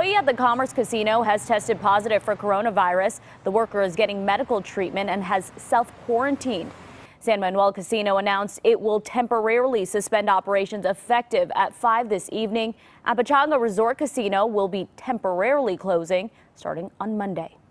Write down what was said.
employee at the Commerce Casino has tested positive for coronavirus. The worker is getting medical treatment and has self-quarantined. San Manuel Casino announced it will temporarily suspend operations effective at 5 this evening. Apachanga Resort Casino will be temporarily closing starting on Monday.